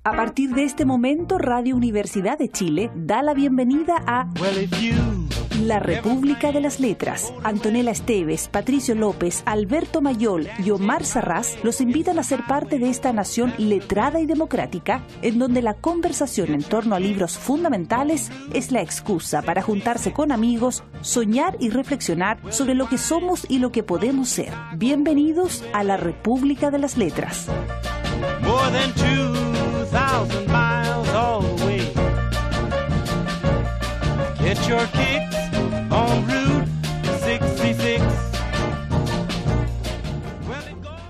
A partir de este momento, Radio Universidad de Chile da la bienvenida a La República de las Letras. Antonella Esteves, Patricio López, Alberto Mayol y Omar Sarraz los invitan a ser parte de esta nación letrada y democrática, en donde la conversación en torno a libros fundamentales es la excusa para juntarse con amigos, soñar y reflexionar sobre lo que somos y lo que podemos ser. Bienvenidos a La República de las Letras. More than 2,000 miles away. Get your kicks on Route 66. Well, it goes.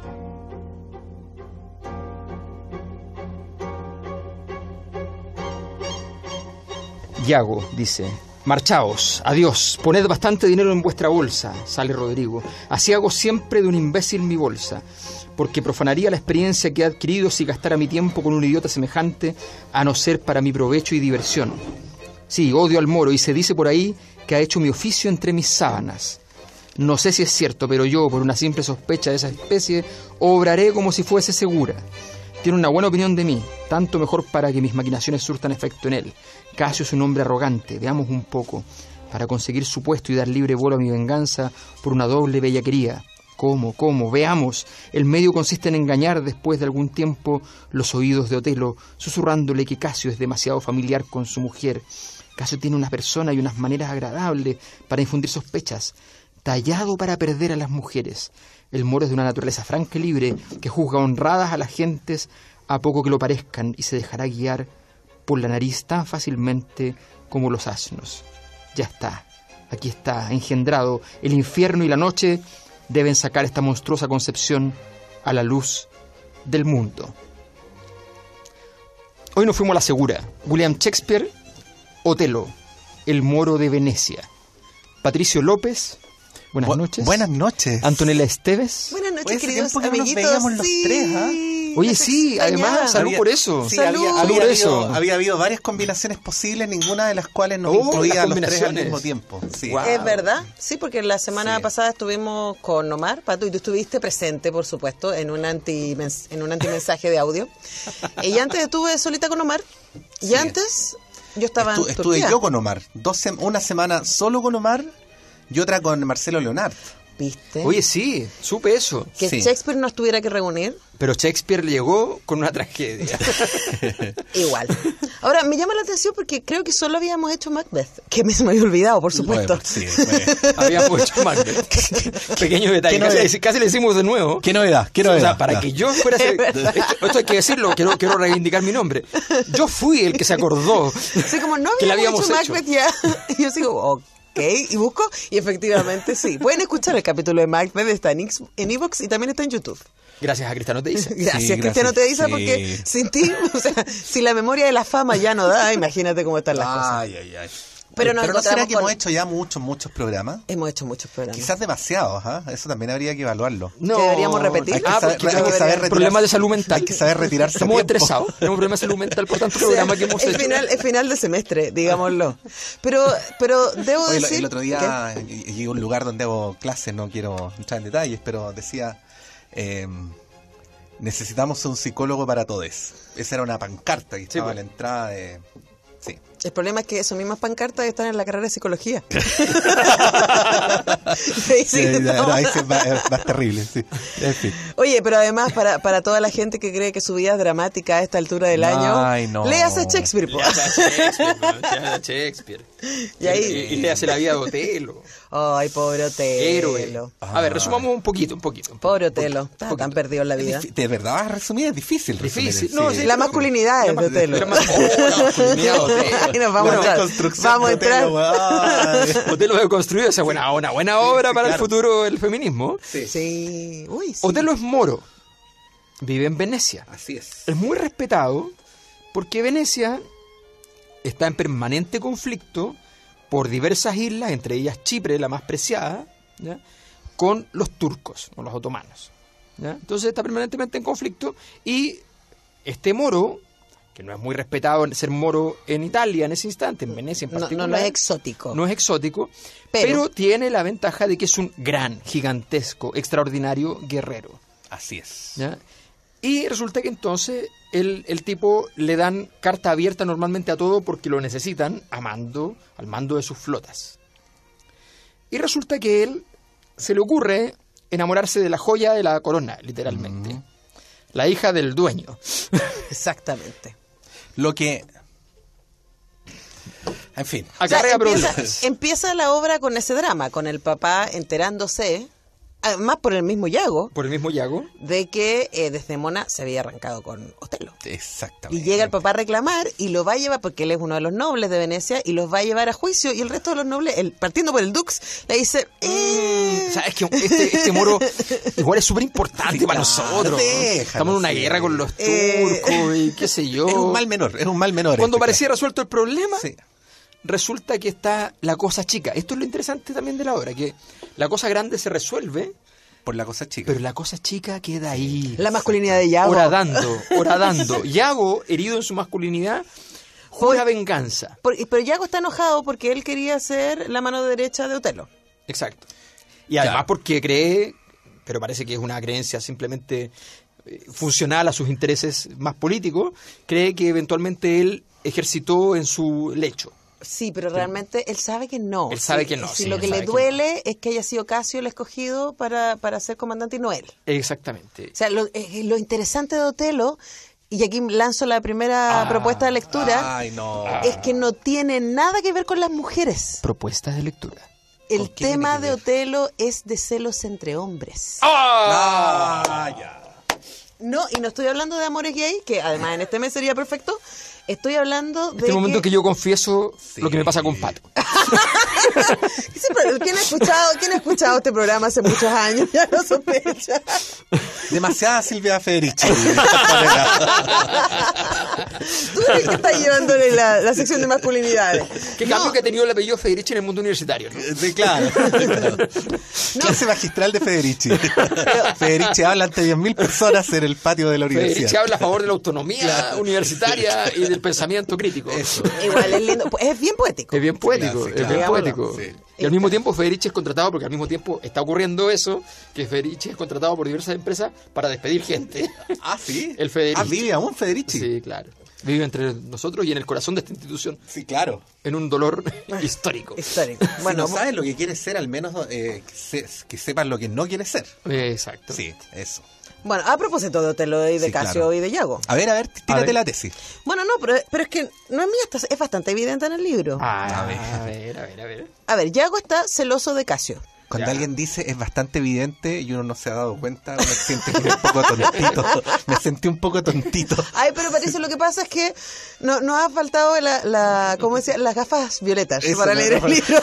Yago dice: marchaos, adiós, poned bastante dinero en vuestra bolsa. Sale Rodrigo: así hago siempre de un imbécil mi bolsa, porque profanaría la experiencia que he adquirido si gastara mi tiempo con un idiota semejante, a no ser para mi provecho y diversión. Sí, odio al moro, y se dice por ahí que ha hecho mi oficio entre mis sábanas. No sé si es cierto, pero yo, por una simple sospecha de esa especie, obraré como si fuese segura. Tiene una buena opinión de mí, tanto mejor para que mis maquinaciones surtan efecto en él. Casio es un hombre arrogante, veamos un poco, para conseguir su puesto y dar libre vuelo a mi venganza por una doble bellaquería. ¿Cómo? Veamos. El medio consiste en engañar después de algún tiempo los oídos de Otelo, susurrándole que Casio es demasiado familiar con su mujer. Casio tiene una persona y unas maneras agradables para infundir sospechas, tallado para perder a las mujeres. El moro es de una naturaleza franca y libre, que juzga honradas a las gentes a poco que lo parezcan, y se dejará guiar por la nariz tan fácilmente como los asnos. Ya está, aquí está, engendrado. El infierno y la noche deben sacar esta monstruosa concepción a la luz del mundo. Hoy nos fuimos a la segura. William Shakespeare, Otelo, el moro de Venecia. Patricio López, buenas noches. Buenas noches. Antonella Esteves. Buenas noches, queridos tiempo que no nos amiguitos. veíamos los tres, ¿ah? Oye, sí, además, salud por eso. Sí, Salud. había habido varias combinaciones posibles, ninguna de las cuales nos incluía a los tres al mismo tiempo. Sí. Wow. Es verdad, sí, porque la semana Sí. pasada estuvimos con Omar, Pato, y tú estuviste presente, por supuesto, en un antimensaje de audio. Y antes estuve solita con Omar, y Sí. antes yo estaba en Estuve Turquía. yo con Omar, una semana solo con Omar y otra con Marcelo Leonard. ¿Viste? Oye, sí, supe eso. que sí. Shakespeare nos tuviera que reunir. Pero Shakespeare llegó con una tragedia. Igual. Ahora, me llama la atención porque creo que solo habíamos hecho Macbeth, que me se me había olvidado, por supuesto. Sí, Habíamos hecho Macbeth. Pequeño detalle, casi le hicimos de nuevo. ¿Qué novedad? O sea, para que yo fuera... Esto hay que decirlo, quiero reivindicar mi nombre. Yo fui el que se acordó Así como no que la habíamos habíamos hecho hecho. Macbeth ya. Y yo sigo, ok, y busco, y efectivamente sí. Pueden escuchar el capítulo de Macbeth, está en iVoox y también está en YouTube. Gracias a Cristiano te dice. Gracias, Sí, Cristiano gracias. Teiza, Sí. porque sin ti, o sea, si la memoria de la fama ya no da, imagínate cómo están las cosas. Ay. Pero nos ¿no será encontramos que con- hemos hecho ya muchos programas? Hemos hecho muchos programas. Quizás demasiados, ¿ah? Eso también habría que evaluarlo. No, ¿Que deberíamos repetir? Hay que saber- porque hay que saber tenemos problemas de salud mental. Hay que saber retirarse a Estamos tiempo. estresados. Tenemos problemas de salud mental por tanto O sea, programa que hemos es hecho. final de semestre, digámoslo. Pero debo Oye, decir... el otro día llegué a un lugar donde hago clases, no quiero entrar en detalles, pero decía, necesitamos un psicólogo para todos. Esa era una pancarta que estaba pues. a la entrada de... Sí. El problema es que esas mismas pancartas están en la carrera de psicología. Ahí sí estamos- Ahí sí es más terrible, sí. En fin. Oye, pero además para toda la gente que cree que su vida es dramática a esta altura del año, Ay, no. léase a Shakespeare. po. Shakespeare. Y ahí- Y le hace la vida de Otelo. Ay, pobre Otelo. Héroe. A ver, resumamos un poquito. Pobre Otelo. Está tan perdido en la vida. De verdad, vas a resumir, es difícil. Difícil. resumir, No, sí. sí. La masculinidad es de Otelo. La masculinidad de Otelo. Ahí nos vamos a La entrar. construcción Vamos a de entrar. Otelo, weón. Otelo ha construido esa una buena obra para el claro. futuro del feminismo. Sí. Uy, sí. Otelo es moro. Vive en Venecia. Así es. Es muy respetado porque Venecia está en permanente conflicto por diversas islas, entre ellas Chipre, la más preciada, ¿ya?, con los turcos, con los otomanos, ¿ya? Entonces está permanentemente en conflicto y este moro, que no es muy respetado ser moro en Italia en ese instante, en Venecia en particular. No es exótico. No es exótico, Pero- pero tiene la ventaja de que es un gran, gigantesco, extraordinario guerrero. Así es. ¿Ya? Y resulta que entonces el tipo le dan carta abierta normalmente a todo porque lo necesitan al mando de sus flotas. Y resulta que él se le ocurre enamorarse de la joya de la corona, literalmente. La hija del dueño. Exactamente. Lo que... En fin. Acarrea problemas. Empieza la obra con ese drama, con el papá enterándose, además por el mismo Yago, Por el mismo Yago. de que Desdemona se había arrancado con Otelo. Exactamente. Y llega el papá a reclamar y lo va a llevar, porque él es uno de los nobles de Venecia, y los va a llevar a juicio. Y el resto de los nobles, partiendo por el Dux, le dice... ¿Sabes que este moro igual es súper importante Sí, para claro, nosotros? déjalo, Estamos en una sí. guerra con los turcos y qué sé yo. Es un mal menor. Cuando este, parecía resuelto el problema, Sí. resulta que está la cosa chica. Esto es lo interesante también de la obra, que la cosa grande se resuelve, Por la cosa chica. pero la cosa chica queda ahí. La masculinidad de Yago. Horadando. Yago, herido en su masculinidad, jura venganza. Pero Yago está enojado porque él quería ser la mano derecha de Otelo. Exacto. Y además Claro. porque cree, pero parece que es una creencia simplemente funcional a sus intereses más políticos, cree que eventualmente él ejercitó en su lecho. Sí, pero realmente él sabe que no. Él sabe que no, Si sí, lo él que sabe le que duele es que haya sido Casio el escogido para ser comandante y no él. Exactamente. O sea, lo interesante de Otelo, y aquí lanzo la primera propuesta de lectura, Ay, no. es que no tiene nada que ver con las mujeres. Propuestas de lectura. El ¿Con qué tema tiene de que ver? Otelo es de celos entre hombres. Ya. No, y no estoy hablando de amores gay, que además en este mes sería perfecto. Estoy hablando de Este momento que yo confieso Sí. lo que me pasa con Pato. ¿Quién ha escuchado este programa hace muchos años? Ya lo sospecha. Demasiada Silvia Federici. Tú eres el que está llevándole la sección de masculinidades. Qué cambio que ha tenido el apellido Federici en el mundo universitario, ¿no? Sí, claro. Clase magistral de Federici. Federici habla ante 10.000 personas en el patio de la Federici universidad. habla a favor de la autonomía universitaria y del pensamiento crítico. Eso. Igual es lindo. Es bien poético. Es bien poético, Sí, es claro. bien Digámoslo. poético. Sí. Y al mismo tiempo Federici es contratado, porque al mismo tiempo está ocurriendo eso, que Federici es contratado por diversas empresas para despedir gente. Ah, sí. El Federici. Ah, vive aún Federici. Sí, claro. Vive entre nosotros y en el corazón de esta institución, Sí, claro. en un dolor histórico. Histórico. Bueno, Bueno, si no sabes lo que quieres ser, al menos que sepas lo que no quieres ser. Exacto. Sí, eso. bueno, a propósito de Otelo y de Sí, Casio claro. y de Yago. A ver, A tírate ver. la tesis. Bueno, no, pero es que no es mía, es bastante evidente en el libro. A ver. A ver, Yago está celoso de Casio. Cuando Ya. alguien dice es bastante evidente y uno no se ha dado cuenta, uno siente que es un poco tontito. Me sentí un poco tontito. Ay, pero Patricio, lo que pasa es que no ha faltado ¿cómo decía? Las gafas violetas Eso, para las leer el gafas. libro.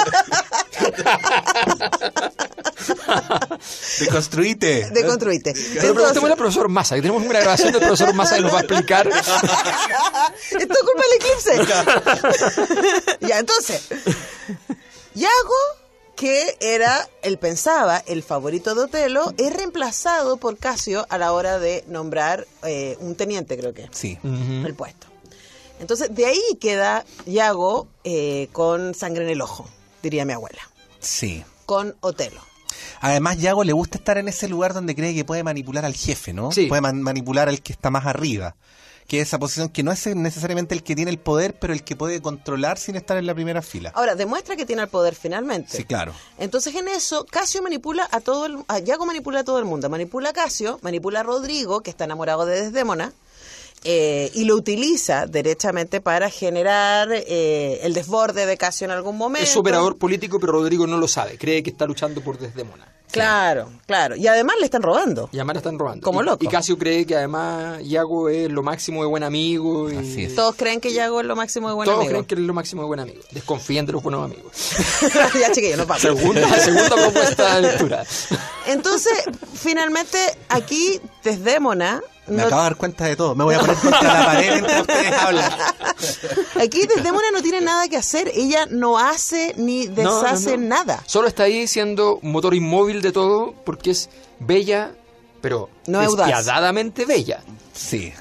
Deconstruite. Deconstruite. Pero preguntémosle al profesor Massa, que tenemos una grabación del profesor Massa que nos va a explicar. Es todo culpa del eclipse. Ya, entonces, Yago, que era, él pensaba, el favorito de Otelo, es reemplazado por Casio a la hora de nombrar un teniente, creo que, Sí. el puesto. Entonces, de ahí queda Yago con sangre en el ojo, diría mi abuela, Sí. con Otelo. Además, Yago le gusta estar en ese lugar donde cree que puede manipular al jefe, ¿no? Sí. Puede manipular al que está más arriba. Que es esa posición que no es necesariamente el que tiene el poder, pero el que puede controlar sin estar en la primera fila. Ahora, demuestra que tiene el poder finalmente. Sí, claro. Entonces, en eso, Casio manipula Yago manipula a todo el mundo. Manipula a Casio, manipula a Rodrigo, que está enamorado de Desdémona, y lo utiliza derechamente para generar el desborde de Casio en algún momento. Es operador político, pero Rodrigo no lo sabe. Cree que está luchando por Desdémona. Claro, claro. Y además le están robando. Y además la están robando. Como loco. Y Casio cree que además Yago es lo máximo de buen amigo. Y Así es. Todos creen que Yago es lo máximo de buen todos amigo. creen que es lo máximo de buen amigo. Desconfían de los buenos amigos. Ya, chiquillos, nos vamos. Segunda propuesta de lectura. Entonces, finalmente, aquí Desdémona... Me acabo de dar cuenta de todo. Me voy a poner contra la pared mientras ustedes hablan. Aquí Desdémona no tiene nada que hacer. Ella no hace ni deshace No. nada. Solo está ahí siendo motor inmóvil de todo porque es bella, pero No es audaz. despiadadamente bella. Sí.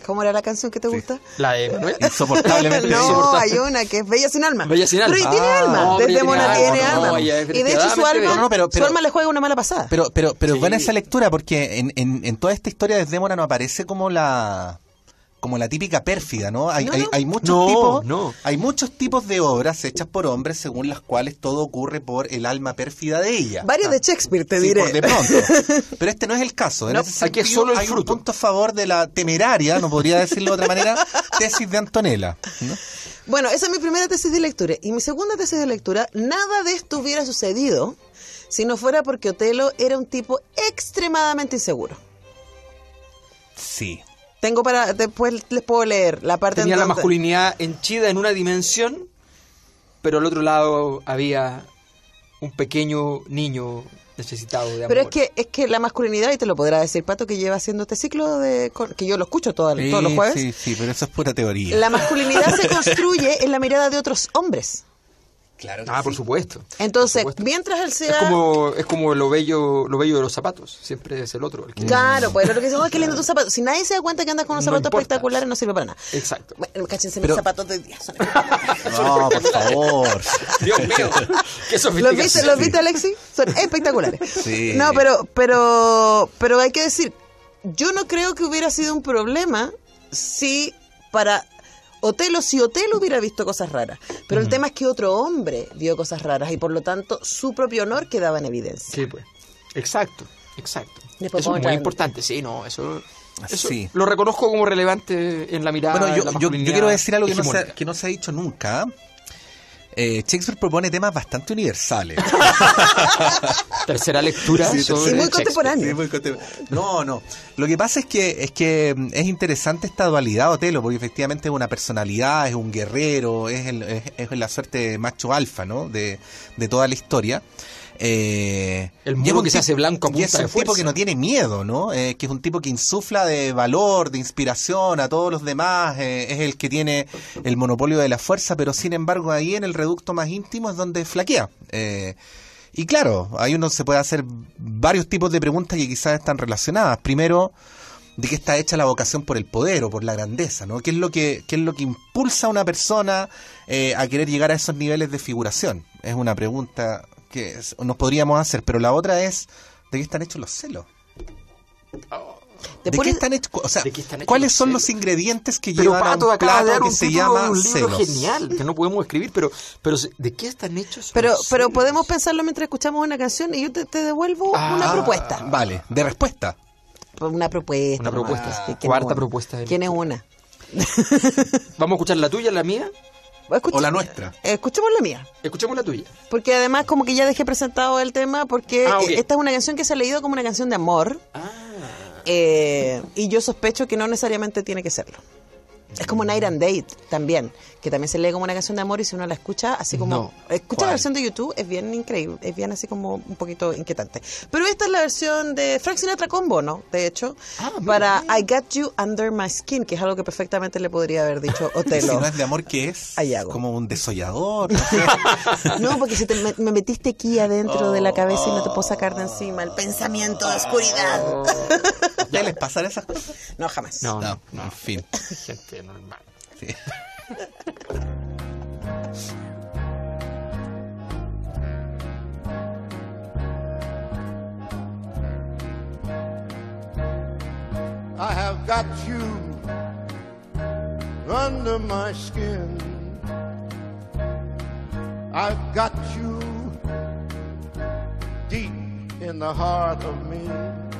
¿Cómo era la canción que te gusta? La de Manuel. Insoportablemente. No, hay una que es Bella sin alma. Bella sin alma. Pero y tiene Ah, alma. no, Desde pero Mona tiene tiene alma. alma. No, ella es Y de hecho su verdaderamente alma, bella. su alma le juega una mala pasada. Pero Sí. buena esa lectura, porque en toda esta historia de Desdémona no aparece como la típica pérfida, ¿no? Hay muchos tipos de obras hechas por hombres según las cuales todo ocurre por el alma pérfida de ella. Varios de Shakespeare, te Sí, diré. por de pronto. Pero este no es el caso. En No, ese aquí es sentido, solo el hay un fruto. punto a favor de la temeraria, no podría decirlo de otra manera, tesis de Antonella, ¿no? Bueno, esa es mi primera tesis de lectura. Y mi segunda tesis de lectura, nada de esto hubiera sucedido si no fuera porque Otelo era un tipo extremadamente inseguro. Sí. Después les puedo leer la parte Tenía en la donde- masculinidad henchida en una dimensión, pero al otro lado había un pequeño niño necesitado de amor. Pero es que la masculinidad, y te lo podrá decir Pato, que lleva haciendo este ciclo que yo lo escucho todos los jueves. Sí, pero eso es pura teoría. La masculinidad se construye en la mirada de otros hombres. Claro que Por supuesto. Entonces, Por supuesto. mientras él Es sea... como lo bello de los zapatos. Siempre es el otro. El que... Claro, pues lo que dicen, qué lindo tus zapatos. Si nadie se da cuenta que andas con unos No zapatos importa. espectaculares, no sirve para nada. Exacto. Bueno, cáchense Pero- mis zapatos de día. Son espectaculares. No, por favor. Dios mío. Qué ¿Los sofisticación. viste, Alexi? Son espectaculares. Sí. No, pero hay que decir, yo no creo que hubiera sido un problema si Otelo hubiera visto cosas raras. Pero el tema es que otro hombre vio cosas raras y por lo tanto su propio honor quedaba en evidencia. Sí, pues. Exacto. Después Eso vamos es a muy entrar- importante, sí, no, eso Sí. lo reconozco como relevante en la mirada. Bueno, en la yo masculinidad quiero decir algo hegemónica. que no se ha dicho nunca. Shakespeare propone temas bastante universales. Tercera lectura Sí, sobre y muy Shakespeare. contemporáneo. Sí, muy contemporáneo. No. Lo que pasa es que es interesante esta dualidad de Otelo, porque efectivamente es una personalidad, es un guerrero, es la suerte de macho alfa, ¿no? De toda la historia. El y es muro un que se tipo- hace blanco a y punta es de un tipo fuerza. que no tiene miedo, ¿no? Que es un tipo que insufla de valor, de inspiración a todos los demás. Es el que tiene el monopolio de la fuerza, pero sin embargo ahí en el reducto más íntimo es donde flaquea. Y claro, ahí uno se puede hacer varios tipos de preguntas que quizás están relacionadas. Primero, ¿de qué está hecha la vocación por el poder o por la grandeza, ¿no? ¿Qué es lo que impulsa a una persona a querer llegar a esos niveles de figuración? Es una pregunta que nos podríamos hacer, pero la otra es, ¿de qué están hechos los celos? ¿De qué están hechos? O sea, ¿De qué están hechos ¿cuáles los son celos? los ingredientes que Pero llevan a Pato un acaba de dar plato que un se título llama de un libro celos? genial que no podemos escribir, pero ¿de qué están hechos? Pero los celos? podemos pensarlo mientras escuchamos una canción y yo te devuelvo una propuesta. Vale, de respuesta. Una propuesta. Una propuesta. nomás. ¿Quién es Cuarta una? propuesta de ¿Quién es una? Vamos a escuchar la tuya, la mía. O la nuestra. Escuchemos la mía. Escuchemos la tuya. Porque además como que ya dejé presentado el tema porque Ok. esta es una canción que se ha leído como una canción de amor. Y yo sospecho que no necesariamente tiene que serlo. Es como Night and Date también, que también se lee como una canción de amor y si uno la escucha así como... No. Escucha ¿Cuál? la versión de YouTube, es bien increíble, es bien así como un poquito inquietante. Pero esta es la versión de Frank Sinatra con Bono, de hecho, para I Got You Under My Skin, que es algo que perfectamente le podría haber dicho Si Otelo. no es de amor, ¿qué es? Hay algo. Como un desollador. No sé. No, porque si me metiste aquí adentro de la cabeza y no te puedo sacar de encima el pensamiento de oscuridad. ¿Ya les pasan esas cosas? No, jamás. No, En fin. gente normal. Sí. I have got you under my skin. I've got you deep in the heart of me.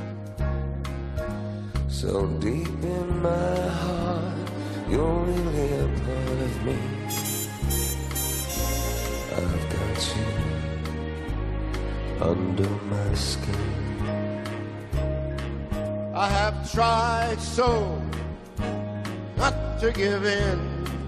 So deep in my heart, you're really a part of me. I've got you under my skin. I have tried so not to give in.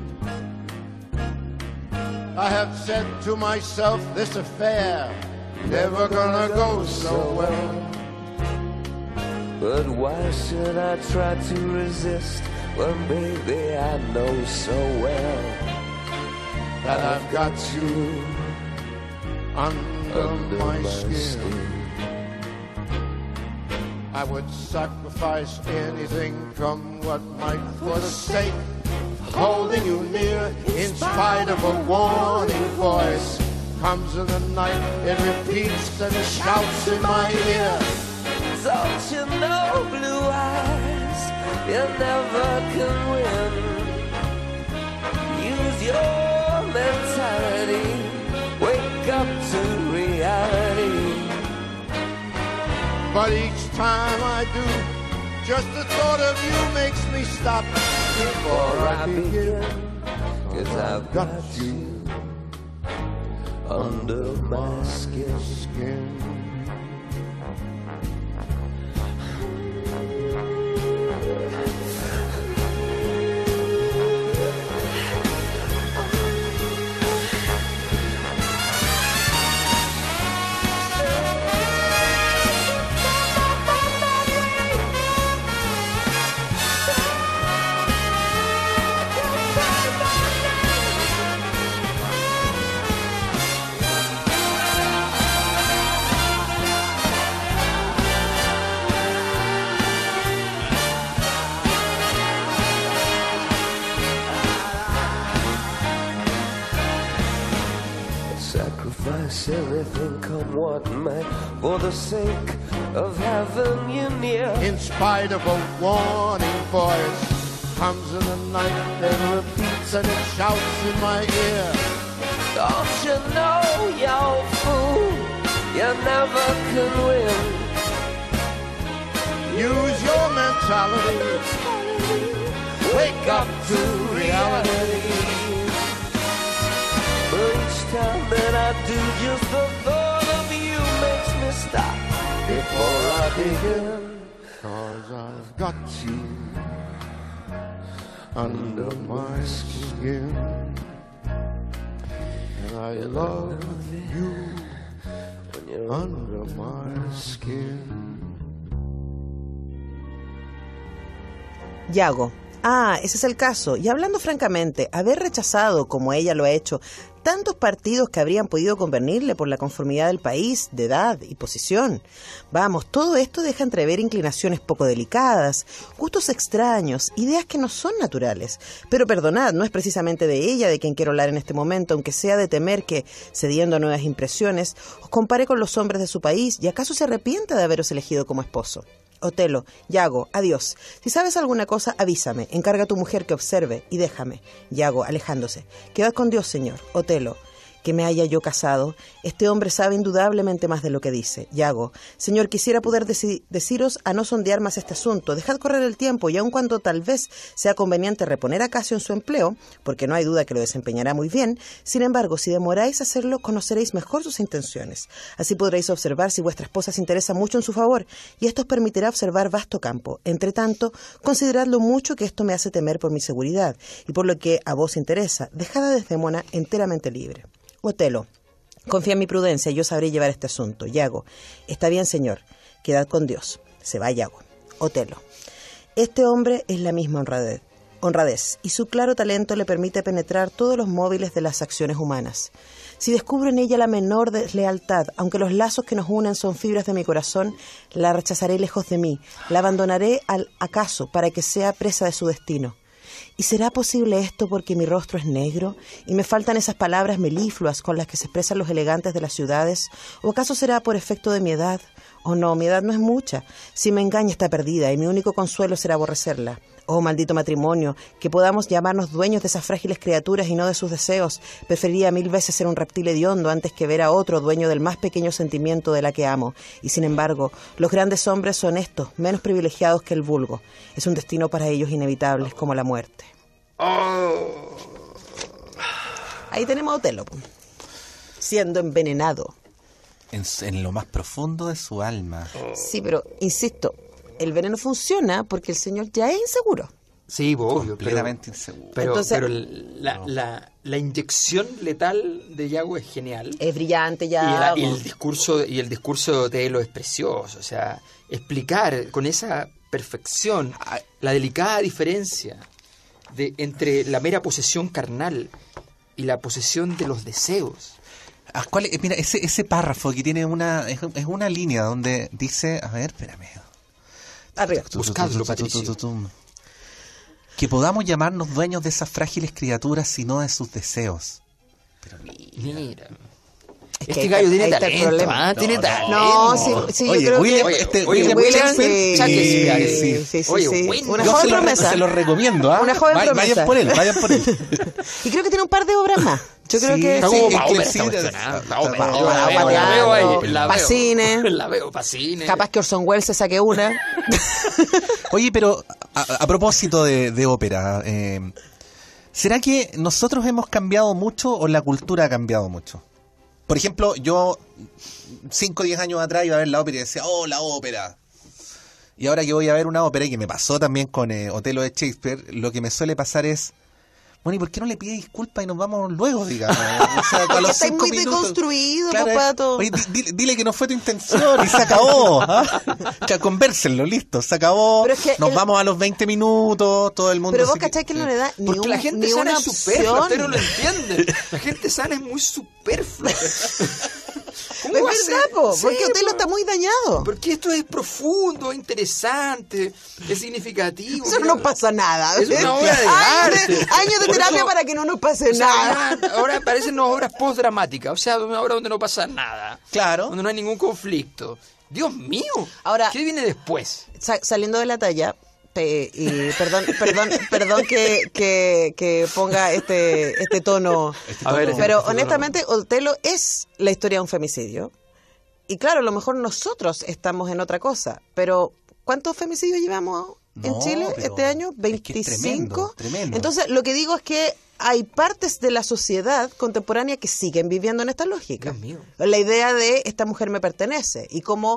I have said to myself, this affair never gonna go so well. But why should I try to resist when, baby, I know so well That I've got you under my skin. I would sacrifice anything, come what might, for the sake of holding you near. In spite of a warning voice, comes in the night, it repeats and it shouts in my ear. Don't you know, blue eyes, you never can win. Use your mentality, wake up to reality. But each time I do, just the thought of you makes me stop before I begin. 'Cause I've got you under my skin. Everything come what might, for the sake of having you near. In spite of a warning voice, comes in the night, then repeats and it shouts in my ear. Don't you know, you fool, you never can win. Use your mentality, wake up to reality. Each time that I do, just the thought of you makes me stop before I begin. 'Cause I've got you under my skin, and I love you under my skin. Yago. Ah, ese es el caso. Y hablando francamente, haber rechazado, como ella lo ha hecho, tantos partidos que habrían podido convenirle por la conformidad del país, de edad y posición. Vamos, todo esto deja entrever inclinaciones poco delicadas, gustos extraños, ideas que no son naturales. Pero perdonad, no es precisamente de ella de quien quiero hablar en este momento, aunque sea de temer que, cediendo a nuevas impresiones, os compare con los hombres de su país y acaso se arrepienta de haberos elegido como esposo. Otelo, Yago, adiós. Si sabes alguna cosa, avísame. Encarga a tu mujer que observe y déjame. Yago, alejándose. Quedad con Dios, señor. Otelo, que me haya yo casado. Este hombre sabe indudablemente más de lo que dice. Yago, señor, quisiera poder deciros a no sondear más este asunto. Dejad correr el tiempo y aun cuando tal vez sea conveniente reponer a Casio en su empleo, porque no hay duda que lo desempeñará muy bien, sin embargo, si demoráis a hacerlo, conoceréis mejor sus intenciones. Así podréis observar si vuestra esposa se interesa mucho en su favor, y esto os permitirá observar vasto campo. Entre tanto, considerad lo mucho que esto me hace temer por mi seguridad, y por lo que a vos interesa, dejad a Desdémona enteramente libre. Otelo, confía en mi prudencia y yo sabré llevar este asunto. Yago, está bien, señor, quedad con Dios. Se va Yago. Otelo, este hombre es la misma honradez, y su claro talento le permite penetrar todos los móviles de las acciones humanas. Si descubro en ella la menor deslealtad, aunque los lazos que nos unen son fibras de mi corazón, la rechazaré lejos de mí, la abandonaré al acaso para que sea presa de su destino. ¿Y será posible esto porque mi rostro es negro y me faltan esas palabras melifluas con las que se expresan los elegantes de las ciudades? ¿O acaso será por efecto de mi edad? Oh no, mi edad no es mucha. Si me engaña está perdida y mi único consuelo será aborrecerla. Oh, maldito matrimonio, que podamos llamarnos dueños de esas frágiles criaturas y no de sus deseos. Preferiría 1000 veces ser un reptil hediondo antes que ver a otro dueño del más pequeño sentimiento de la que amo. Y sin embargo, los grandes hombres son estos, menos privilegiados que el vulgo. Es un destino para ellos inevitable como la muerte. Ahí tenemos a Otelo, siendo envenenado. En lo más profundo de su alma. Sí, pero, insisto, el veneno funciona porque el señor ya es inseguro. Sí, obvio. Completamente inseguro. Pero la inyección letal de Yago es genial. Es brillante ya. Y el discurso de Otelo es precioso. O sea, explicar con esa perfección la delicada diferencia entre la mera posesión carnal y la posesión de los deseos. Mira, ese párrafo que tiene es una línea donde dice, a ver, espérame, Arriba. Buscadlo, Patricio. Que podamos llamarnos dueños de esas frágiles criaturas y no de sus deseos. Mira. Es Este que gallo ahí tiene está el talento, problema. tiene talento. No, sí, Oye, yo creo William, que... William Shakespeare. Sí. Oye, Una Yo joven se promesa. lo recomiendo, ¿ah? Una joven promesa. Vayan por él. Y creo que tiene un par de obras más. Yo creo Sí, que Está sí. como es pa' que ópera sí, esta cuestión, ¿ah? está- Pa' ópera. está- Yo la pa' veo ahí. teatro, La pa' veo. cine. La veo para cine. Capaz que Orson Welles se saque una. Oye, pero a propósito de ópera, ¿será que nosotros hemos cambiado mucho o la cultura ha cambiado mucho? Por ejemplo, yo 5 o 10 años atrás iba a ver la ópera y decía, oh, la ópera. Y ahora que voy a ver una ópera, y que me pasó también con Otelo de Shakespeare, lo que me suele pasar es, bueno, ¿y por qué no le pide disculpas y nos vamos luego, digamos? O sea, a los Está 5 muy minutos. deconstruido, Claro, Pato. Oye, dile que no fue tu intención y se acabó. ¿Ah? Ya, convérsenlo, listo, se acabó. Pero es que nos vamos a los 20 minutos, todo el mundo. Pero vos se- cachai que él no le da ni, Porque la gente ni sana una es superflua, opción. usted no lo entiende. La gente sana es muy superflua. ¿Cómo Es va a verdad, ser? po, Sí, porque Otelo po. está muy dañado. Porque esto es profundo, interesante, es significativo. Eso Mira, no pasa nada. Es una obra de Años arte. años de Por terapia eso- para que no nos pase O sea, nada. ahora aparecen obras postdramáticas, o sea, una obra donde no pasa nada. Claro. Donde no hay ningún conflicto. Dios mío. Ahora- ¿Qué viene después? Saliendo de la talla, y perdón que ponga este tono. A ver, Pero este honestamente, Otelo es la historia de un femicidio. Y claro, a lo mejor nosotros estamos en otra cosa, pero ¿cuántos femicidios llevamos en No, Chile pero este año? es que es ¿25? tremendo. Entonces, lo que digo es que hay partes de la sociedad contemporánea que siguen viviendo en esta lógica. Dios mío. La idea de esta mujer me pertenece y cómo...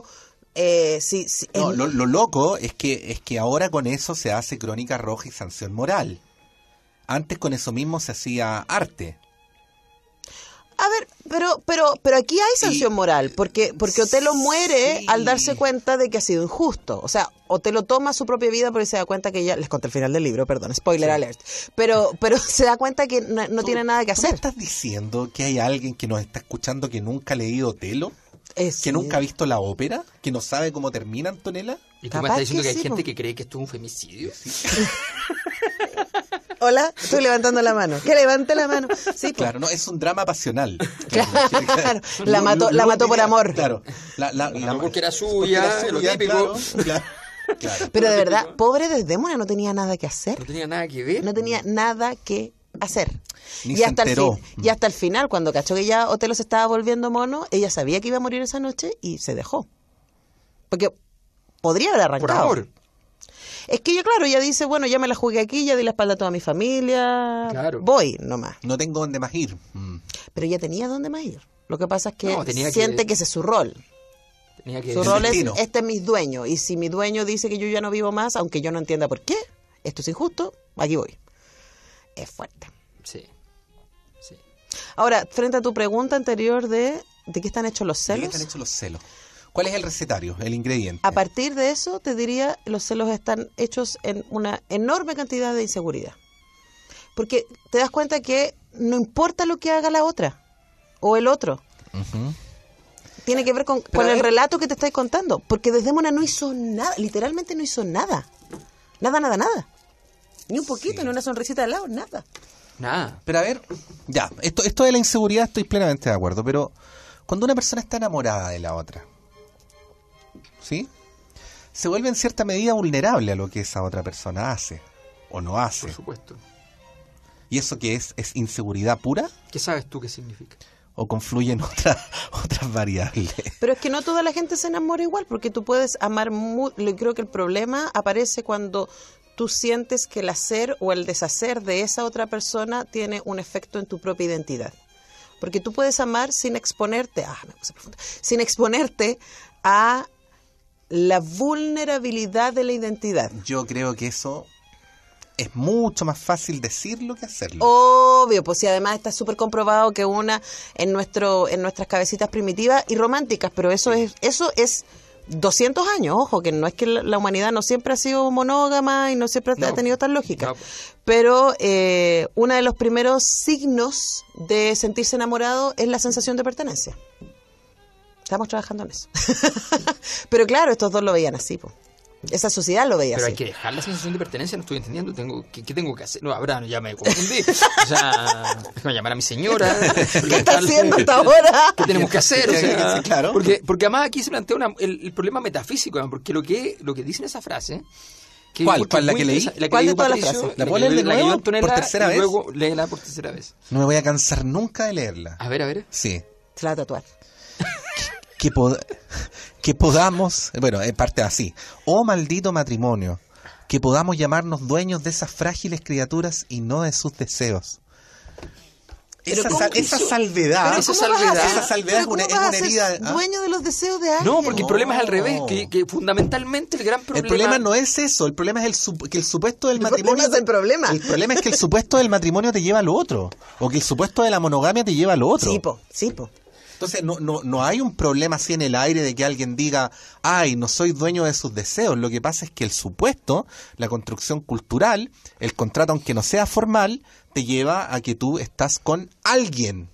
si No, lo loco es que ahora con eso se hace crónica roja y sanción moral. Antes con eso mismo se hacía arte. A ver, pero aquí hay sanción moral, porque Otelo muere Sí. al darse cuenta de que ha sido injusto. O sea, Otelo toma su propia vida porque se da cuenta que ya, les conté el final del libro, perdón, spoiler alert, pero se da cuenta que no tiene nada que ¿Tú me hacer. estás diciendo que hay alguien que nos está escuchando que nunca ha leído Otelo? Es- ¿Que nunca ha visto la ópera? ¿Que no sabe cómo termina, Antonella? ¿Y tú me Capaz estás diciendo que que hay sí, gente po. que cree que esto es un femicidio? Hola, estoy levantando la mano. Que levante la mano. Sí, pues. Claro, no, es un drama pasional. Claro, la mató por amor. Claro. No, porque era suya, lo típico. Claro. Pero de verdad, pobre Desdémona no tenía nada que hacer. No tenía nada que ver. No tenía nada que hacer. Ni Y se hasta, enteró. y hasta el final, cuando cachó que ya Otelo se estaba volviendo mono, ella sabía que iba a morir esa noche y se dejó. Porque podría haber Por arrancado. amor. Es que ella, claro, ella dice, bueno, ya me la jugué aquí, ya di la espalda a toda mi familia, Claro. voy nomás. No tengo dónde más ir. Pero ella tenía dónde más ir. Lo que pasa es que No, tenía que- siente que ese es su rol. Tenía que Su El rol es, destino. este es mi dueño. Y si mi dueño dice que yo ya no vivo más, aunque yo no entienda por qué, esto es injusto, aquí voy. Es fuerte. Sí. Sí. Ahora, frente a tu pregunta anterior de qué están hechos los ¿De qué celos, están hechos los celos? ¿Cuál es el recetario, el ingrediente? a partir de eso te diría, los celos están hechos en una enorme cantidad de inseguridad. Porque te das cuenta que no importa lo que haga la otra o el otro. Ujú. Tiene que ver con a el ver- relato que te estoy contando. Porque Desdémona no hizo nada, literalmente no hizo nada. Nada. Ni un poquito, ni una sonrisita de lado, nada. Nada. Pero a ver, ya, esto de la inseguridad estoy plenamente de acuerdo, pero cuando una persona está enamorada de la otra, ¿sí? Se vuelve en cierta medida vulnerable a lo que esa otra persona hace o no hace. Por supuesto. ¿Y eso qué es? ¿Es inseguridad pura ¿Qué sabes tú qué significa? o confluyen otras variables? Pero es que no toda la gente se enamora igual, porque tú puedes amar mucho. Creo que el problema aparece cuando tú sientes que el hacer o el deshacer de esa otra persona tiene un efecto en tu propia identidad. Porque tú puedes amar sin exponerte, sin exponerte a la vulnerabilidad de la identidad. Yo creo que eso es mucho más fácil decirlo que hacerlo. Obvio, pues si además está súper comprobado que una en nuestras cabecitas primitivas y románticas, pero eso es 200 años, ojo, que no es que la humanidad no siempre ha sido monógama y no siempre ha tenido tal lógica, No. pero uno de los primeros signos de sentirse enamorado es la sensación de pertenencia. Estamos trabajando en eso. Pero claro, estos dos lo veían así, pues. Esa sociedad lo veía Pero así. hay que dejar la sensación de pertenencia, no estoy entendiendo. ¿Qué tengo que hacer? No, Abraham, ya me confundí. O sea, déjame llamar a mi señora. ¿Qué está haciendo hasta ahora? ¿Qué tenemos que hacer? O sea, Sí, claro. porque además aquí se plantea el problema metafísico, ¿no? Porque lo que dice en esa frase... ¿Cuál la muy que leí? interesante, ¿Cuál de leyó todas las Patricio, frases? ¿La puedo leer de que leyó nuevo? Antonella, ¿Por tercera y vez? luego léela por tercera vez. No me voy a cansar nunca de leerla. A ver. Sí. Se la va a tatuar. Que podamos, bueno, en parte así. Oh maldito matrimonio, que podamos llamarnos dueños de esas frágiles criaturas y no de sus deseos. Pero Esa, ¿cómo sal- que esa eso- salvedad, Pero esa ¿cómo vas a salvedad- ser- esa salvedad pero es ¿cómo una vas a ser herida. ¿Ah? dueño de los deseos de alguien? No, porque el problema es al No. revés, que fundamentalmente el gran problema... El problema no es eso, el problema es que el supuesto del El matrimonio... problema es el problema. El problema es que el supuesto del matrimonio te lleva a lo otro, o que el supuesto de la monogamia te lleva a lo otro. Sí, po. Entonces no hay un problema así en el aire de que alguien diga, ay, no soy dueño de sus deseos. Lo que pasa es que el supuesto, la construcción cultural, el contrato, aunque no sea formal, te lleva a que tú estás con alguien.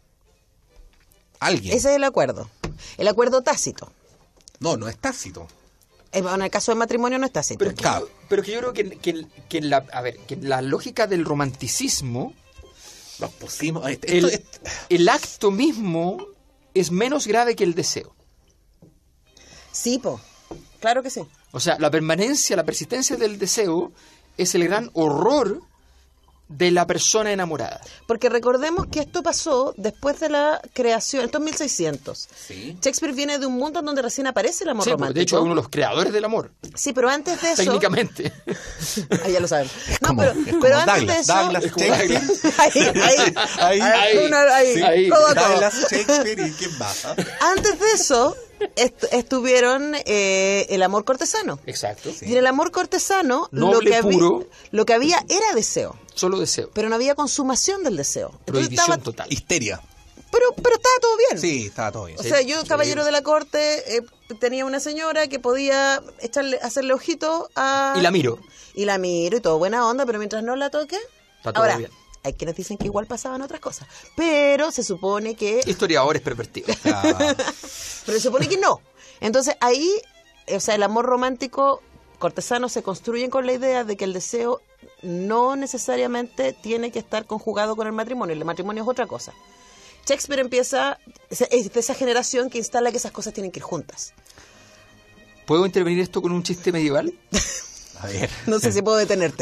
Alguien. Ese es el acuerdo. El acuerdo tácito. No es tácito. En el caso del matrimonio no es tácito. Pero que yo creo que en la lógica del romanticismo, Nos pusimos... el acto mismo es menos grave que el deseo. Sí, po. Claro que sí. O sea, la persistencia del deseo es el gran horror de la persona enamorada. Porque recordemos que esto pasó después de la creación, esto es 1600. Sí. Shakespeare viene de un mundo en donde recién aparece el amor Sí, romántico. de hecho, es uno de los creadores del amor, Sí, pero antes de eso... técnicamente. Ahí ya lo saben. No, como- pero, es como pero antes Douglas, de eso... Douglas Es como Shakespeare. Ahí, Ahí. ahí, codo a codo. Douglas Shakespeare y quién más. ¿Ah? Antes de eso estuvieron el amor cortesano. Exacto. Y en el amor cortesano Noble, puro. lo que había era deseo, Solo deseo. pero no había consumación del deseo. Entonces Prohibición total. Histeria. pero estaba todo bien. Sí, estaba todo bien. O sea, yo, caballero de la corte, tenía una señora que podía hacerle ojito a... Y la miro. Y la miro y todo buena onda, pero mientras no la toque... Está todo Ahora, bien. hay quienes dicen que igual pasaban otras cosas. Pero se supone que... Historiadores pervertidos. Pero se supone que no. Entonces ahí, o sea, el amor romántico cortesano se construyen con la idea de que el deseo no necesariamente tiene que estar conjugado con el matrimonio. El matrimonio es otra cosa. Shakespeare empieza, es de esa generación que instala que esas cosas tienen que ir juntas. ¿Puedo intervenir esto con un chiste medieval? A ver. No sé si puedo detenerte.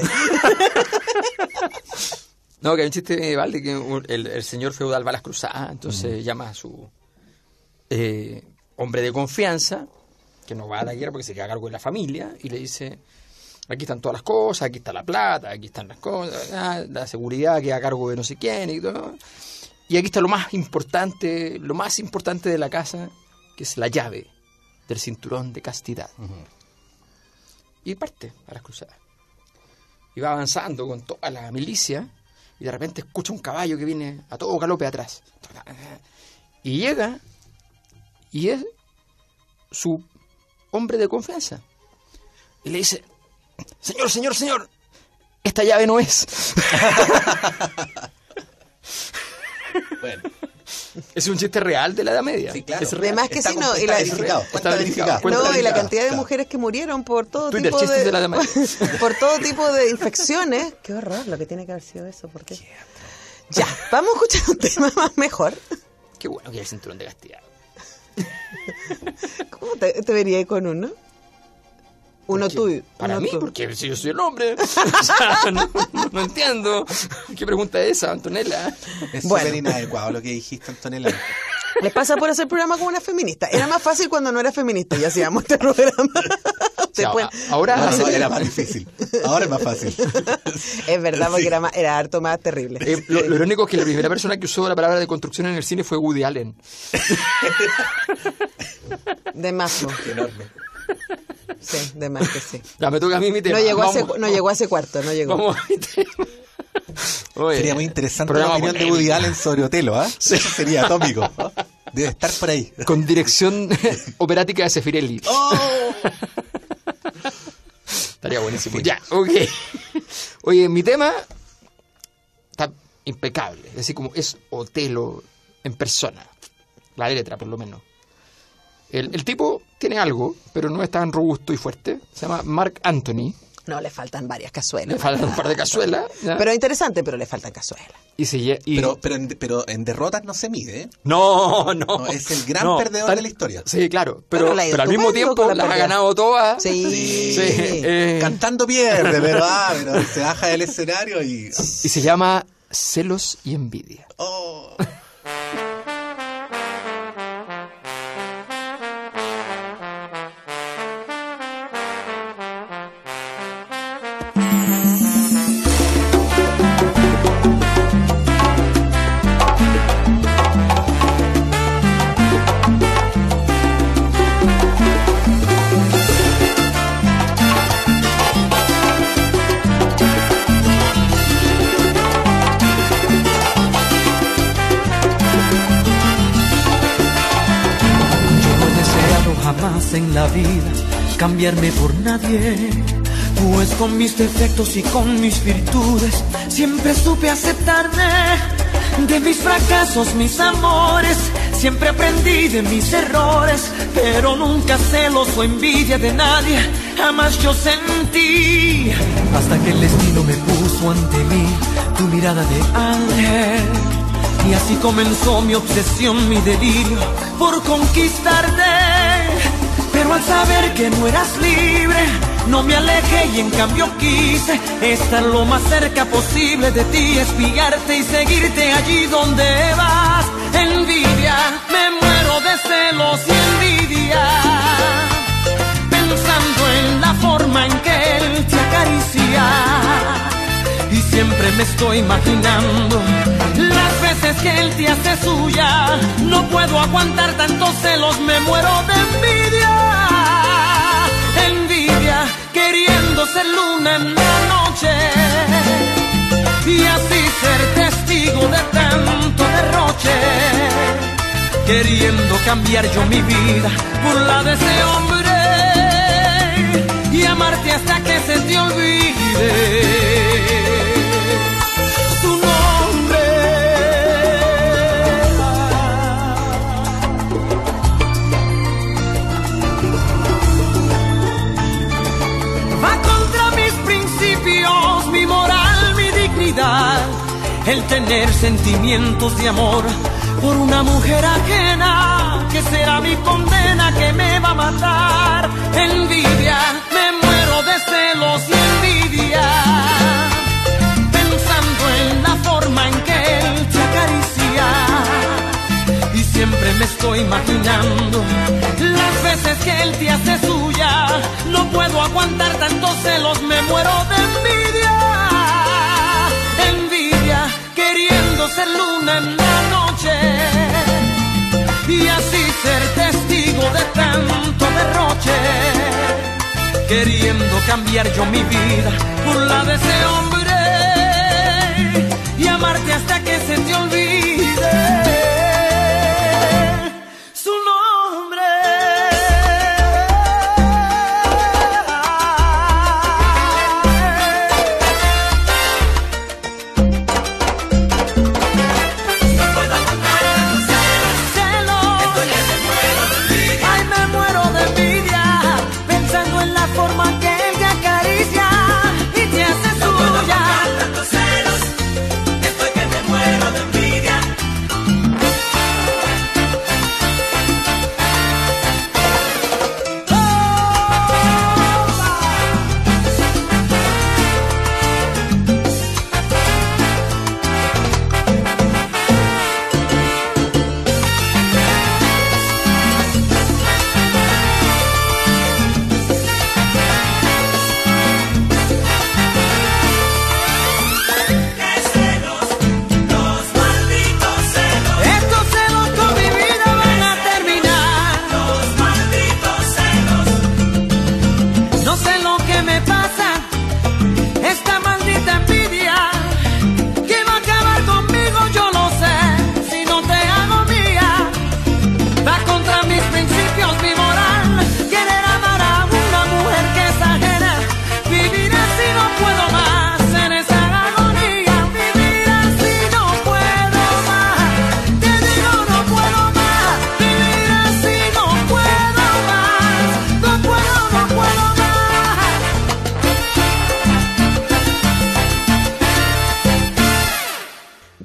No, que hay un chiste medieval de que el señor feudal va a las cruzadas, entonces llama a su hombre de confianza, que no va a la guerra porque se queda a cargo de la familia, y le dice, aquí están todas las cosas, aquí está la plata, aquí están las cosas, la seguridad queda a cargo de no sé quién, y todo. Y aquí está lo más importante de la casa, que es la llave del cinturón de castidad. Y parte a las cruzadas. Y va avanzando con toda la milicia, y de repente escucha un caballo que viene a todo galope atrás. Y llega, y es su hombre de confianza. Y le dice, señor, esta llave no es. Bueno. Es un chiste real de la Edad Media. Sí, claro. Es real. Además que Está sí, no. está Y la, verificado. Está Está verificado. verificado. Cuenta no, y la verificado. cantidad de Claro. mujeres que murieron por todo Twitter, tipo chistes de la de... Edad Media. por todo tipo de infecciones. Qué horror lo que tiene que haber sido eso. ¿Por qué? Ya, vamos a escuchar un tema más mejor. Qué bueno que hay el cinturón de castidad. ¿Cómo te vería con uno? Uno ¿Por qué? tuyo. Para uno mí, tuyo. porque si yo soy el hombre. O sea, no entiendo. ¿Qué pregunta es esa, Antonella? Es Bueno. súper inadecuado lo que dijiste, Antonella. Les pasa por hacer programa como una feminista. Era más fácil cuando no era feminista y hacíamos este programa. Ustedes pueden- Ahora No, era más difícil. Ahora es más fácil. Es verdad, porque era harto más terrible. lo irónico es que la primera persona que usó la palabra de construcción en el cine fue Woody Allen. De más, ¿no? Enorme. Sí, de más que sí. Ya me toca a mí mi tema. No llegó, Vamos, no llegó a ese cuarto, no llegó. Vamos a mi tema. Oye, Sería muy interesante la programa opinión de polémico. Woody Allen sobre Otelo, ¿ah? Eso sería atómico. Debe estar por ahí. Con dirección operática de Sefirelli. ¡Oh! Estaría buenísimo. Ya, ok. Oye, mi tema está impecable. Es decir, como es Otelo en persona. La letra, por lo menos. El tipo tiene algo, pero no es tan robusto y fuerte. Se llama Mark Anthony. No, le faltan varias cazuelas. Le faltan un par de cazuelas. ¿ya? Pero interesante, pero le faltan cazuelas. Pero en derrotas no se mide, ¿eh? No, No, es el gran perdedor de la historia. Sí, claro. Pero Pero al mismo tiempo las ha ganado todas. Sí. Cantando pierde, pero se baja del escenario y... Y se llama Celos y Envidia. Oh. En la vida cambiarme por nadie, pues con mis defectos y con mis virtudes siempre supe aceptarme. De mis fracasos, mis amores, siempre aprendí de mis errores, pero nunca celos o envidia de nadie, jamás yo sentí. Hasta que el destino me puso ante mí tu mirada de ángel, y así comenzó mi obsesión, mi delirio por conquistarte. Pero al saber que no eras libre, no me alejé y en cambio quise estar lo más cerca posible de ti, espiarte y seguirte allí donde vas. Envidia, me muero de celos y envidia, pensando en la forma en que él te acaricia. Y siempre me estoy imaginando las veces que él te hace suya. No puedo aguantar tantos celos, me muero de envidia. Envidia, queriendo ser luna en la noche y así ser testigo de tanto derroche. Queriendo cambiar yo mi vida por la de ese hombre y amarte hasta que se te olvide tu nombre. Va contra mis principios, mi moral, mi dignidad, el tener sentimientos de amor por una mujer ajena, que será mi condena, que me va a matar. Envidia, me muero de celos y envidia, pensando en la forma en que él te acaricia. Y siempre me estoy imaginando las veces que él te hace suya. No puedo aguantar tantos celos, me muero de envidia. Envidia, queriendo ser luna en la noche y así ser testigo de tanto derroche. Queriendo cambiar yo mi vida por la de ese hombre y amarte hasta que se te olvide su nombre. Ay, me muero de envidia, pensando en la forma que él te acaricia y te hace suya.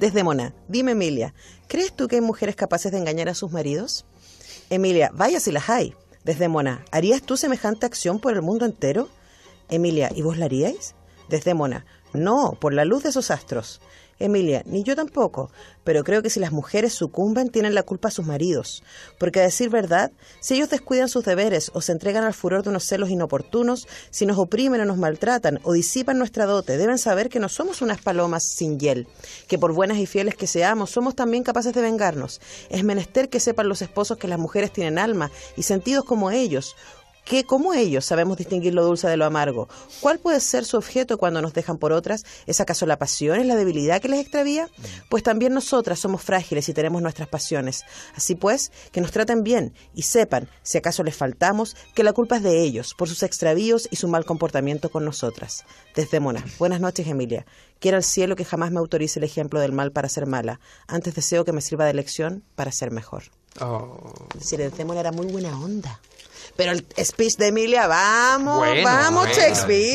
Desdémona, dime Emilia, ¿crees tú que hay mujeres capaces de engañar a sus maridos? Emilia, vaya si las hay. Desdémona, ¿harías tú semejante acción por el mundo entero? Emilia, ¿y vos la haríais? Desdémona, no, por la luz de esos astros. Emilia, ni yo tampoco, pero creo que si las mujeres sucumben tienen la culpa a sus maridos, porque a decir verdad, si ellos descuidan sus deberes o se entregan al furor de unos celos inoportunos, si nos oprimen o nos maltratan o disipan nuestra dote, deben saber que no somos unas palomas sin hiel, que por buenas y fieles que seamos, somos también capaces de vengarnos. Es menester que sepan los esposos que las mujeres tienen alma y sentidos como ellos, que como ellos sabemos distinguir lo dulce de lo amargo. ¿Cuál puede ser su objeto cuando nos dejan por otras? ¿Es acaso la pasión, es la debilidad que les extravía? Pues también nosotras somos frágiles y tenemos nuestras pasiones. Así pues, que nos traten bien y sepan, si acaso les faltamos, que la culpa es de ellos, por sus extravíos y su mal comportamiento con nosotras. Desdémona, buenas noches, Emilia. Quiera el cielo que jamás me autorice el ejemplo del mal para ser mala. Antes deseo que me sirva de lección para ser mejor. Es decir, Desdémona era muy buena onda. Pero el speech de Emilia, vamos, Shakespeare.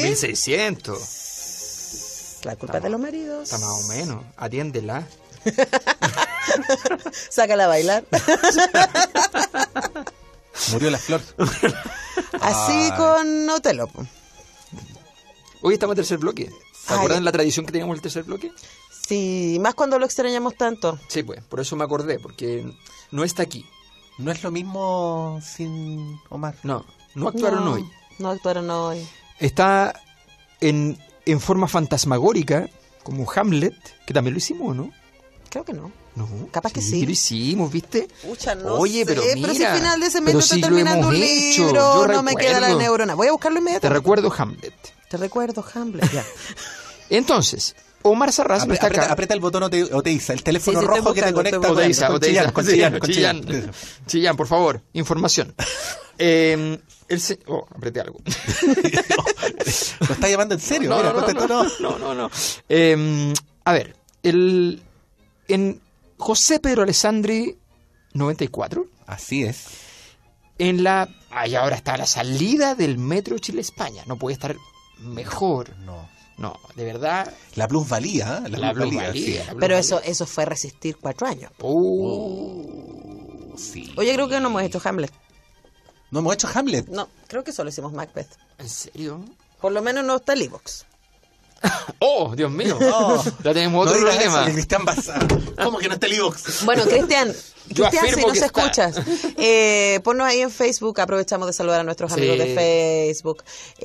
1600. La culpa es de los maridos. Está más o menos. Atiéndela. Sácala a bailar. Murió la flor. Así con Otelo. Hoy estamos en el tercer bloque. ¿Se acuerdan la tradición que teníamos en el tercer bloque? Sí, más cuando lo extrañamos tanto. Sí, pues, por eso me acordé, porque no está aquí. No es lo mismo sin Omar. No actuaron hoy. No actuaron hoy. Está en forma fantasmagórica, como Hamlet, que también lo hicimos, ¿no? Creo que no. No. Capaz que sí. Que lo hicimos, ¿viste? Pucha, no Oye, sé, pero mira. si al final de ese metro está sí terminando un hecho. libro, no me queda la neurona. Voy a buscarlo Te inmediatamente. recuerdo Hamlet. Te recuerdo Hamlet, ya. Entonces, Omar Sarraz no está acá. Aprieta el botón Oteiza, el teléfono Sí, rojo que te conecta con Oteiza, con Chillán. Chillán, por favor, información. Apreté algo. ¿Lo está llamando en serio? No. A ver, en José Pedro Alessandri 94. Así es. Ahora está a la salida del metro Chile-España. No puede estar mejor. No, de verdad. La plusvalía. La plusvalía. Pero eso fue resistir 4 años. Sí. Oye, creo que no hemos hecho Hamlet. ¿No hemos hecho Hamlet? No, creo que solo hicimos Macbeth. ¿En serio? Por lo menos no está el iVox. ¡Oh, Dios mío! Ya tenemos otro problema. Eso, Cristian Bazar. ¿Cómo que no está el iVox? Bueno, Cristian, Yo si afirmo nos que escuchas, ponnos ahí en Facebook. Aprovechamos de saludar a nuestros amigos de Facebook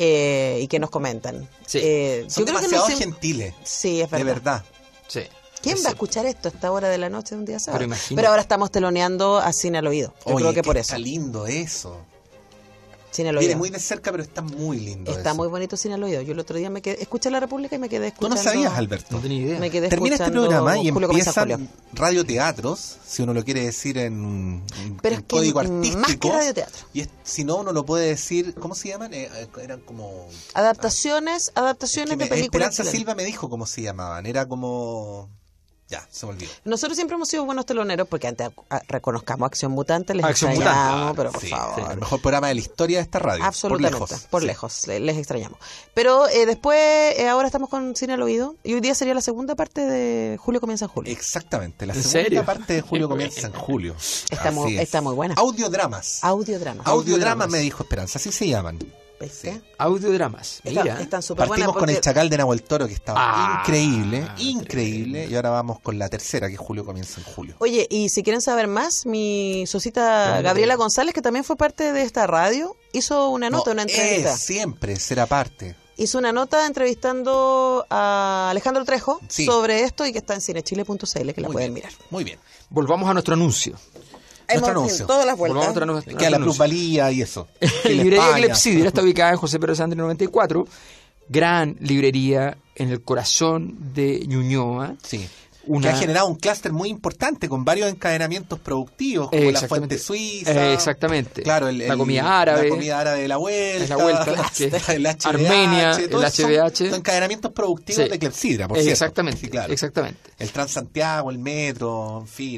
y que nos comentan. Sí. Son demasiado gentiles. Sí, es verdad. De verdad. Sí. ¿Quién va a escuchar esto a esta hora de la noche de un día sábado? Pero imagínate. Pero ahora estamos teloneando a Cine al Oído. Yo creo que por eso. Está lindo eso. Cine al Viene Oído. muy de cerca, pero está muy lindo. Está eso. muy bonito Cine al Oído. Yo el otro día escuché La República y me quedé escuchando. ¿Tú no sabías, Alberto? No tenía idea. Me quedé Termina este escuchando programa y Julio Comienza empiezan Julio. radioteatros, si uno lo quiere decir en Pero es que código más artístico. que radioteatro. Y si no, uno lo puede decir, ¿cómo se llaman? Eran como... Adaptaciones de películas. Esperanza chilenas. Silva me dijo cómo se llamaban. Era como... Ya, se me olvidó. Nosotros siempre hemos sido buenos teloneros porque antes reconozcamos Acción Mutante, les Acción extrañamos, Mutante, pero por Sí, favor. el mejor programa de la historia de esta radio. Absolutamente, por lejos. lejos, les extrañamos. Pero después, ahora estamos con Cine al Oído y hoy día sería la segunda parte de Julio Comienza en Julio. Exactamente, la ¿En segunda serio? parte de Julio comienza en julio. Está muy buena. Audiodramas. Audiodramas. Audiodramas me dijo Esperanza, así se llaman. ¿Viste? Audiodramas. Mira. Están súper buenas. Partimos con el Chacal de Nahuel Toro, que estaba increíble. Increíble. Y ahora vamos con la tercera, que Julio comienza en julio. Oye, y si quieren saber más, mi socita Gabriela González, que también fue parte de esta radio, hizo una nota, una entrevista. Siempre será parte. Hizo una nota entrevistando a Alejandro Trejo sobre esto y que está en cinechile.cl, que la pueden mirar. Muy bien. Volvamos a nuestro anuncio. Nuestro Hemos anuncio. todas las Volvamos a vueltas. nuestro Que a la anuncio. plusvalía y eso. Librería Clepsidra está ubicada en José Pedro Alessandri 94. Gran librería en el corazón de Ñuñoa. Sí. Una- Que ha generado un clúster muy importante con varios encadenamientos productivos, como la Exactamente. Fuente Suiza. Exactamente. Claro, La comida árabe. La comida árabe de la vuelta. Es la vuelta, que- el HBH, Armenia, el todos son HBH. encadenamientos productivos Sí. de Clepsidra, por cierto. Exactamente. Sí, claro. Exactamente. El Transantiago, el metro, en fin.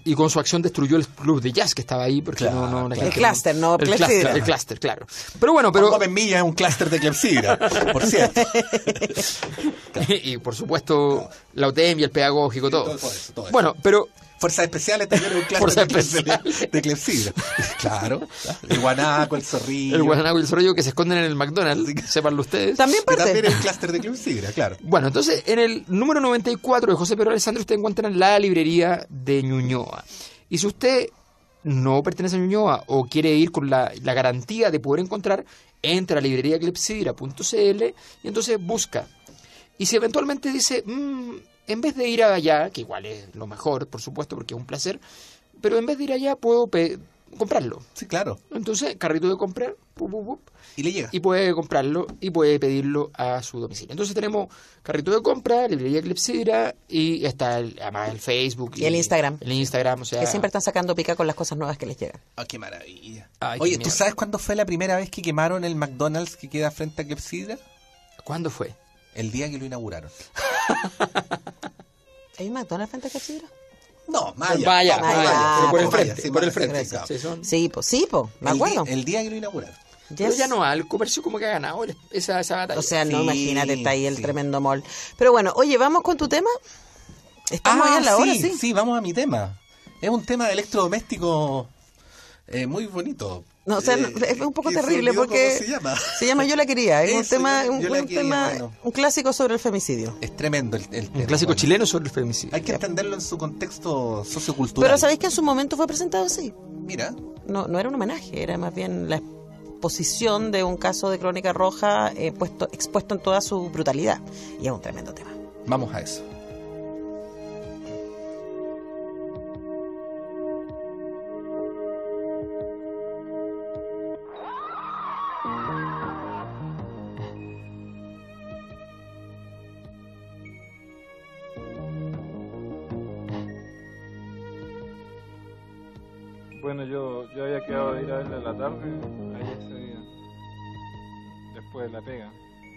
Y con su acción destruyó el club de jazz que estaba ahí, porque Claro, no El clúster, no el clepsidra. el clúster, claro. Pero bueno, pero Gómez Milla es un clúster de clepsidra, por cierto. y por supuesto la UTM y el pedagógico, todo. Todo eso. Bueno, pero Fuerzas Especiales también es un Fuerzas clúster Especiales. de clepsidra. Claro. El guanaco, el zorrillo. el guanaco y el zorrillo que se esconden en el McDonald's, sépanlo ustedes. También Que también parte. es un clúster de clepsidra, claro. Bueno, entonces en el número 94 de José Pedro Alessandro usted encuentra la librería de Ñuñoa. Y si usted no pertenece a Ñuñoa o quiere ir con la garantía de poder encontrar, entra a libreriaclepsidra.cl y entonces busca. Y si eventualmente dice, en vez de ir allá, que igual es lo mejor, por supuesto, porque es un placer, pero en vez de ir allá puedo comprarlo. Sí, claro. Entonces, carrito de comprar, Y le llega. y puede comprarlo y puede pedirlo a su domicilio. Entonces tenemos carrito de compra, librería Clepsidra y está además el Facebook Y el Instagram. El Instagram, o sea, Que siempre están sacando pica con las cosas nuevas que les llegan. Ah, qué maravilla. Ay, Oye, qué ¿tú mierda. sabes cuándo fue la primera vez que quemaron el McDonald's que queda frente a Clepsidra? ¿Cuándo fue? El día que lo inauguraron. ¿Hay un McDonald's frente a clepsidra? No, Vaya, vaya, por el vaya, frente, sí, por el vaya, frente. sí, Sí, son- Sí, me acuerdo. El día que lo inauguraron. Pero Yes. ya no, el comercio como que ha ganado esa batalla. O sea, no, Sí, imagínate, está ahí el sí. tremendo mall. Pero bueno, oye, ¿vamos con tu tema? Estamos ya en la hora, sí. Sí, vamos a mi tema. Es un tema de electrodoméstico muy bonito. No, o sea, es un poco que se terrible olvidó porque ¿cómo se llama? se llama Yo la quería. Es un Eso, tema, Yo la quería, bueno. un clásico sobre el femicidio. Es tremendo el Un tema, clásico bueno. chileno sobre el femicidio. Hay que entenderlo en su contexto sociocultural. Pero sabéis que en su momento fue presentado así. Mira, No era un homenaje, era más bien la exposición de un caso de Crónica Roja expuesto en toda su brutalidad. Y es un tremendo tema. vamos a eso. Bueno, yo había quedado de ir a verla en la tarde, ahí ese día, después de la pega.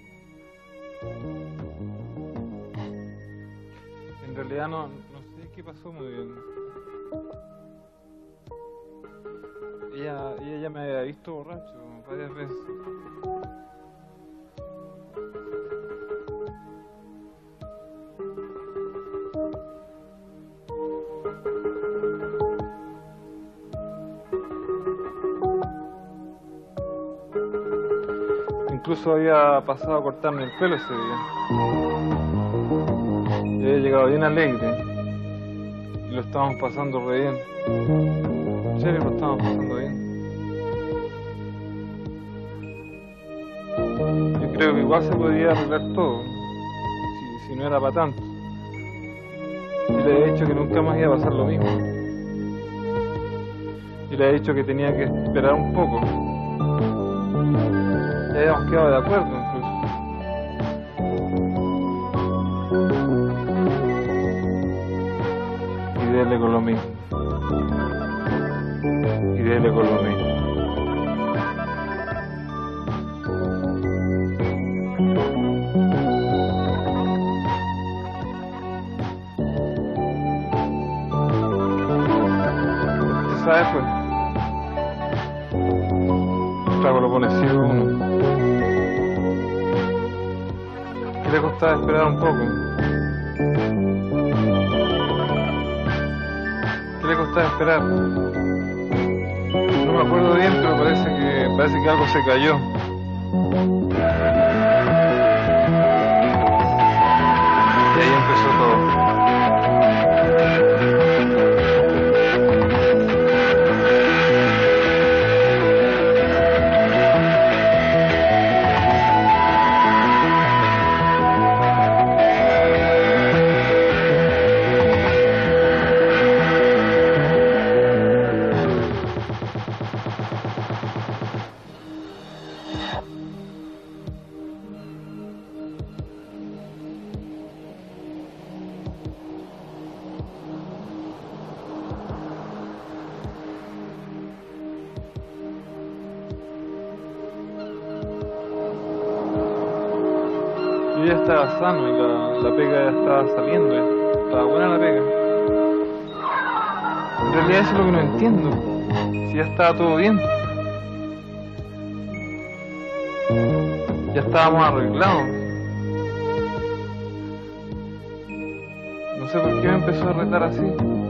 En realidad no sé qué pasó muy bien. Ella ya me había visto borracho varias veces. Incluso había pasado a cortarme el pelo ese día. Y había llegado bien alegre. Y lo estábamos pasando re bien. En serio, lo estábamos pasando bien. Yo creo que igual se podía arreglar todo. Si no era para tanto. Y le he dicho que nunca más iba a pasar lo mismo. Y le he dicho que tenía que esperar un poco. Ya habíamos quedado de acuerdo incluso. Y dele con lo mismo. Y dele con lo mismo. ¿Qué sabes, pues? El trago lo pone ciego uno. ¿Qué le costaba esperar un poco? ¿Qué le costaba esperar? No me acuerdo bien, pero parece que algo se cayó. Y ahí empezó todo. Yo ya estaba sano y la pega ya estaba saliendo, ya estaba buena la pega. En realidad eso es lo que no entiendo. Si ya estaba todo bien. Ya estábamos arreglados. No sé por qué me empezó a retar así.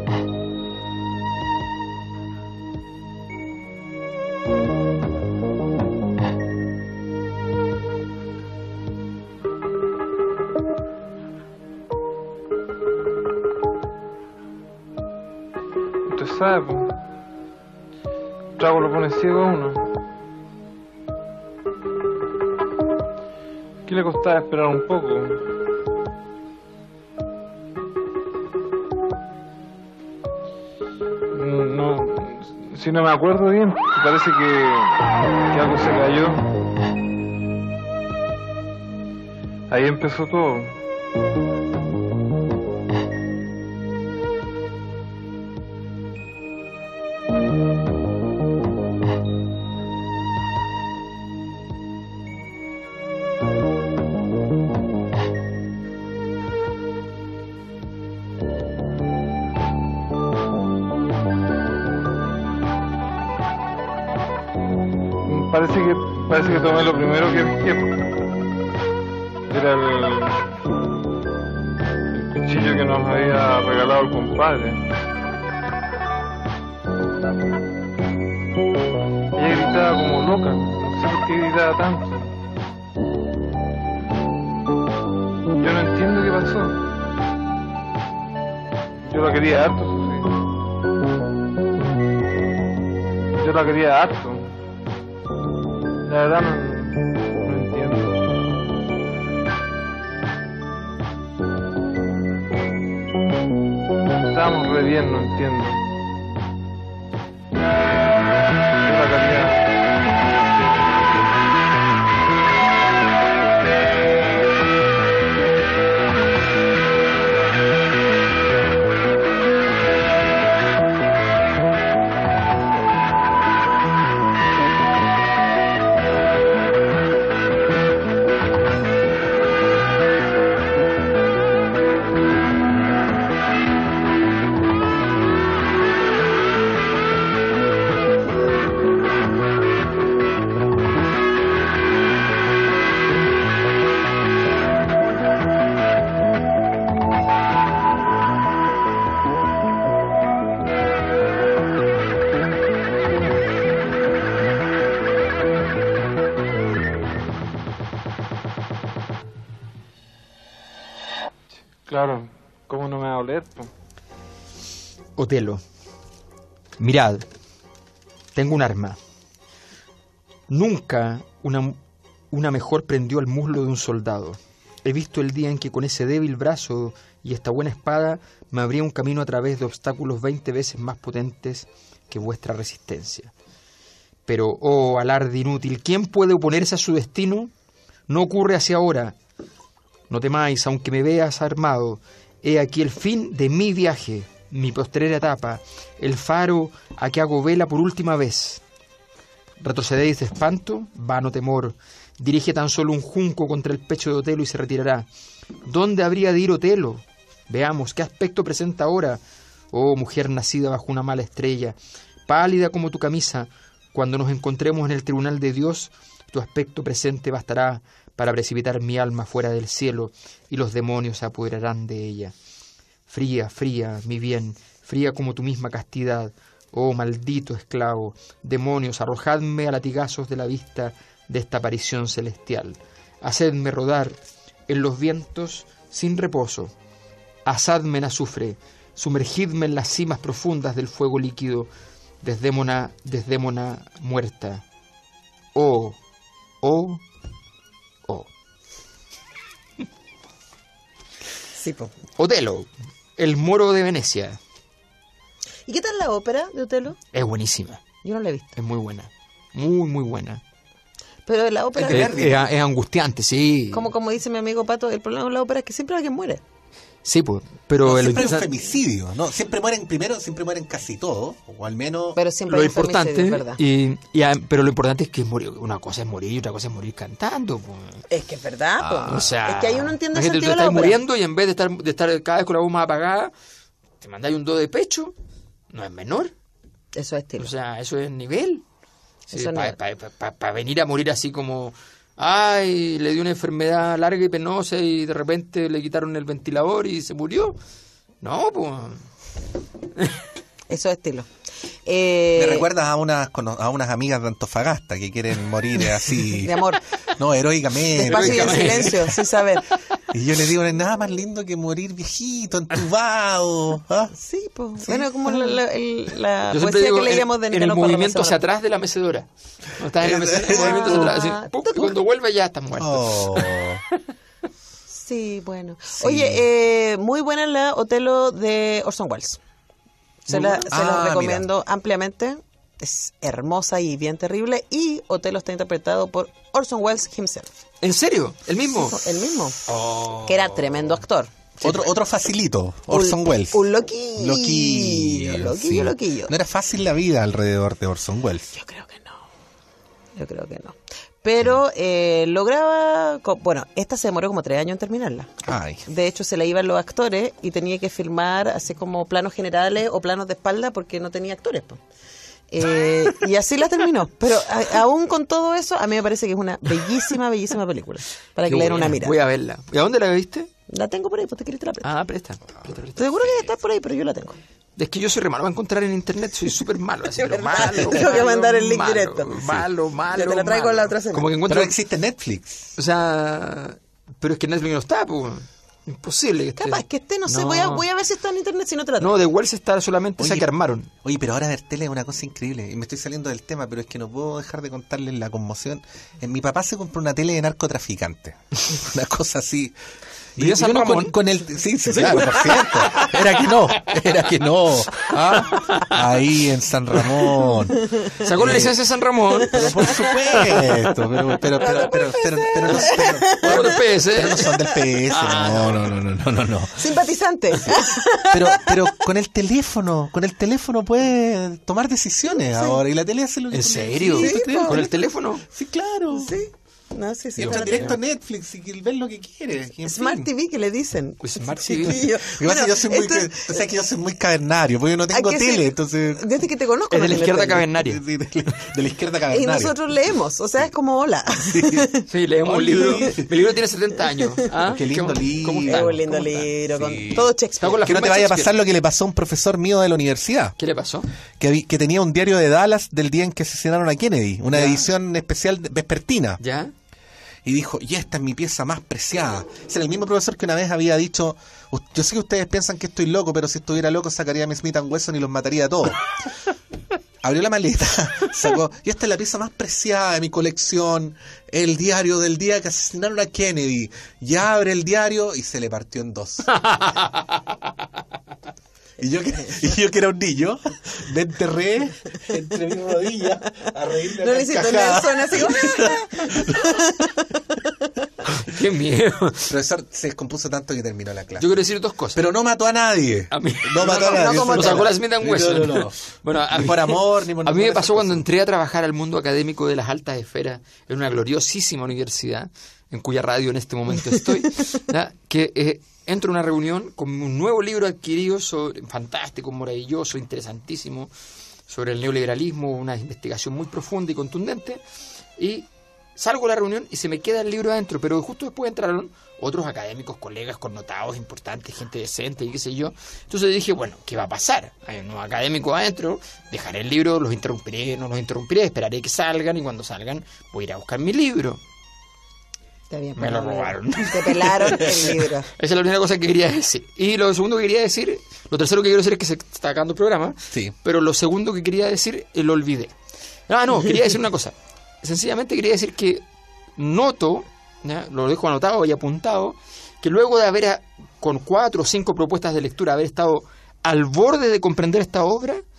Usted sabe, pues. El trago lo pone ciego a uno. ¿Qué le costaba esperar un poco? No, si no me acuerdo bien, parece que algo se cayó. Ahí empezó todo. Parece que tomé lo primero que era el cuchillo que nos había regalado el compadre. Ella gritaba como loca, no sé por qué gritaba tanto. Yo no entiendo qué pasó. Yo la quería harto, eso sí. Yo la quería harto. La verdad no entiendo. Estábamos re bien, no entiendo. Yo la quería. Claro, ¿cómo no me va a oler? Otelo, mirad, tengo un arma. Nunca una mejor prendió al muslo de un soldado. He visto el día en que con ese débil brazo y esta buena espada me abría un camino a través de obstáculos 20 veces más potentes que vuestra resistencia. Pero, oh alarde inútil, ¿quién puede oponerse a su destino? No ocurre hacia ahora. No temáis, aunque me veas armado. He aquí el fin de mi viaje, mi postrera etapa, el faro a que hago vela por última vez. Retrocedéis de espanto, vano temor. Dirige tan solo un junco contra el pecho de Otelo y se retirará. ¿Dónde habría de ir Otelo? Veamos, ¿qué aspecto presenta ahora? Oh, mujer nacida bajo una mala estrella, pálida como tu camisa, cuando nos encontremos en el tribunal de Dios, tu aspecto presente bastará para precipitar mi alma fuera del cielo, y los demonios se apoderarán de ella. Fría, fría, mi bien, fría como tu misma castidad. Oh, maldito esclavo, demonios, arrojadme a latigazos de la vista de esta aparición celestial. Hacedme rodar en los vientos sin reposo. Asadme en azufre, sumergidme en las cimas profundas del fuego líquido. Desdémona, Desdémona muerta. Oh, oh, oh. Sí, po. Otelo, el moro de Venecia. ¿Y qué tal la ópera de Otelo? Es buenísima. Yo no la he visto. Es muy buena. Muy, muy buena. Pero la ópera... Es angustiante, sí. Como dice mi amigo Pato, el problema de la ópera es que siempre alguien muere. Sí, pues, pero... No, siempre hay un femicidio, ¿no? Siempre mueren casi todos, o al menos... Pero siempre lo hay un importante, femicidio, es verdad. pero lo importante es que morir, una cosa es morir y otra cosa es morir cantando. Pues. Es que es verdad, pues. O sea, es que ahí uno entiende el tú sentido de la estás ópera. muriendo y en vez de estar cada vez con la voz más apagada, te mandáis un do de pecho no es menor. Eso es estilo. O sea, eso es nivel. Sí, Eso es nivel. Para venir a morir así como... Ay, le dio una enfermedad larga y penosa y de repente le quitaron el ventilador y se murió. No, pues... Eso es estilo. Me recuerdas a unas amigas de Antofagasta que quieren morir así. De amor. No, heroicamente. Despacio y en silencio, sin saber. Y yo les digo, no hay nada más lindo que morir viejito, entubado. ¿Ah? Sí, pues. Sí. Bueno, como la Yo siempre poesía digo, que leíamos de en el Nicanor Parra movimiento hacia Mazzola. atrás de la mecedora. No estás en la mecedora, el movimiento hacia atrás. Así, ¡pum! Y cuando vuelve ya estás muerto. Oh. Sí, bueno. Sí. Oye, muy buena la Otelo de Orson Welles. Se la recomiendo ampliamente. Es hermosa y bien terrible. Y Otelo está interpretado por Orson Welles himself. ¿En serio? ¿El mismo? El mismo. Oh. Que era tremendo actor. Otro facilito, Orson Welles. Un loquillo. Loquillo. Sí. Loquillo. No era fácil la vida alrededor de Orson Welles. Yo creo que no. Pero lograba... Bueno, esta se demoró como 3 años en terminarla. Ay. De hecho, se le iban los actores y tenía que filmar así como planos generales o planos de espalda porque no tenía actores. Po. Y así la terminó. Pero aún con todo eso, a mí me parece que es una bellísima, bellísima película. Para que le den una mirada. Voy a verla. ¿Y a dónde la viste? La tengo por ahí, pues te querés te la presto. Ah, presta. Seguro que está por ahí, pero yo la tengo. Es que yo soy re malo para encontrar en internet, soy súper malo. Así, pero malo. Tengo que mandar el link malo, directo. Malo. Ya te la traigo malo. la otra semana. Como que encuentro... Pero existe Netflix. O sea... Pero es que Netflix no está, pues. Imposible que esté. Capaz que esté, no sé, voy a ver si está en internet, si no te la traigo. No, de Wells está solamente esa Oye, que armaron. Oye, pero ahora ver tele es una cosa increíble. Y me estoy saliendo del tema, pero es que no puedo dejar de contarles la conmoción. Mi papá se compró una tele de narcotraficante. Una cosa así. ¿Y San no, Ramón? con el, sí, claro, por cierto. Era que no. ¿Ah? Ahí en San Ramón. Sacó la licencia de San Ramón. Pero por supuesto. Pero no, PS. pero no son del PS. No. Simpatizante. Pero con el teléfono puede tomar decisiones ahora. Y la tele hace lo que ¿En serio? Sí, claro. ¿Con el teléfono? Sí, claro. Sí. No, sí. Y entra directo a Netflix y ver lo que quiere. Y en Smart fin. TV que le dicen. Pues Smart TV. Chiquillo. Lo que pasa es que yo soy muy cavernario, porque yo no tengo tele, entonces... Desde que te conozco. Es de la no izquierda tienes cavernaria. Sí, de la izquierda tele. cavernaria. Y nosotros leemos, o sea, es como hola. Sí, leemos un libro. Mi libro tiene 70 años. ¿Ah? Qué lindo libro. ¿Cómo Es está? un lindo ¿Cómo está? libro, con Sí. todo Está Shakespeare. con la Que no firma te de vaya a Shakespeare. pasar lo que le pasó a un profesor mío de la universidad, ¿Qué le pasó? que tenía un diario de Dallas del día en que asesinaron a Kennedy, una edición especial vespertina. ¿Ya? Y dijo, y esta es mi pieza más preciada. Es el mismo profesor que una vez había dicho, yo sé que ustedes piensan que estoy loco, pero si estuviera loco sacaría a mi Smith & Wesson y los mataría a todos. Abrió la maleta, sacó, y esta es la pieza más preciada de mi colección, el diario del día que asesinaron a Kennedy. Ya abre el diario y se le partió en 2. Y yo que era un niño, me enterré entre mis rodillas a reírme. No le hiciste Nelson así como... ¡Qué miedo! El profesor se descompuso tanto que terminó la clase. Yo quiero decir dos cosas. Pero no mató a nadie. A mí- No mató a nadie. como Lo te- sacó la Smith & Wesson. No. Bueno, a Ni mí, por amor, ni por a mí me ninguna de pasó esas cuando cosas. entré a trabajar al mundo académico de las altas esferas en una gloriosísima universidad, en cuya radio en este momento estoy, ¿ya? Que entro a una reunión con un nuevo libro adquirido, fantástico, maravilloso, interesantísimo, sobre el neoliberalismo, una investigación muy profunda y contundente, y salgo de la reunión y se me queda el libro adentro, pero justo después entraron otros académicos, colegas connotados, importantes, gente decente y qué sé yo. Entonces dije, bueno, ¿qué va a pasar? Hay unos académicos adentro, dejaré el libro, los interrumpiré, no los interrumpiré, esperaré que salgan y cuando salgan voy a ir a buscar mi libro. Está bien, Me lo pero robaron. Te pelaron el libro. Esa es la única cosa que quería decir. Y lo segundo que quería decir, lo tercero que quiero decir es que se está acabando el programa, Sí. pero lo segundo que quería decir lo olvidé. No, quería decir una cosa. Sencillamente quería decir que noto, ¿ya? Lo dejo anotado y apuntado, que luego de haber, con 4 o 5 propuestas de lectura, haber estado al borde de comprender esta obra,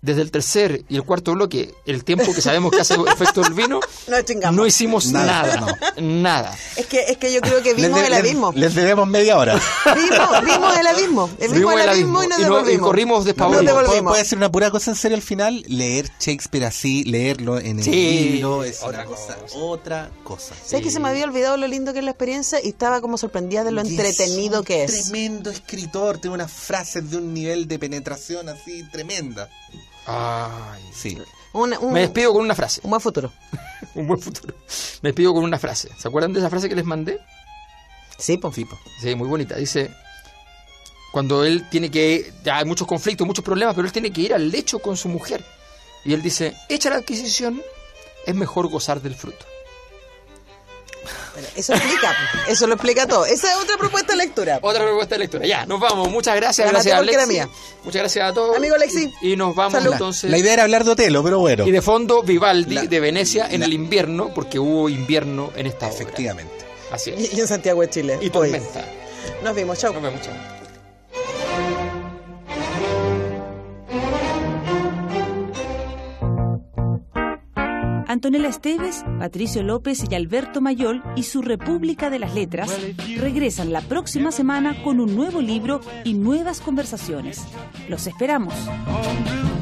desde el tercer y el cuarto bloque, el tiempo que sabemos que hace efecto el vino, no hicimos nada. Es que yo creo que vimos el abismo. Les debemos media hora. Vimos el abismo. Vimos el abismo y nos devolvimos. Y corrimos despavoridos. ¿Puede ser una pura cosa en serio al final? Leer Shakespeare así, leerlo en el libro, es otra cosa. ¿Sabes que se me había olvidado lo lindo que es la experiencia y estaba como sorprendida de lo entretenido que es? Tremendo escritor, tiene unas frases de un nivel de penetración así tremenda. Ay, sí. Me despido con una frase. Un buen futuro. Un buen futuro. Me despido con una frase. ¿Se acuerdan de esa frase que les mandé? Sí, po. Sí, muy bonita. Dice, cuando él tiene que... Ya hay muchos conflictos, muchos problemas, pero él tiene que ir al lecho con su mujer. Y él dice, hecha la adquisición, es mejor gozar del fruto. Bueno, eso lo explica todo. Esa es otra propuesta de lectura. Otra propuesta de lectura. Ya, nos vamos. Muchas gracias. Gracias a Alexi. Muchas gracias a todos. Amigo Alexi. Y nos vamos. Salud. Entonces. La idea era hablar de Otelo, pero bueno. Y de fondo Vivaldi de Venecia en el invierno, porque hubo invierno en esta obra. Efectivamente. Así es. Y en Santiago de Chile. Y tormenta. Nos vemos. Chau. Nos vemos. Chau. Antonella Esteves, Patricio López y Alberto Mayol y su República de las Letras regresan la próxima semana con un nuevo libro y nuevas conversaciones. Los esperamos.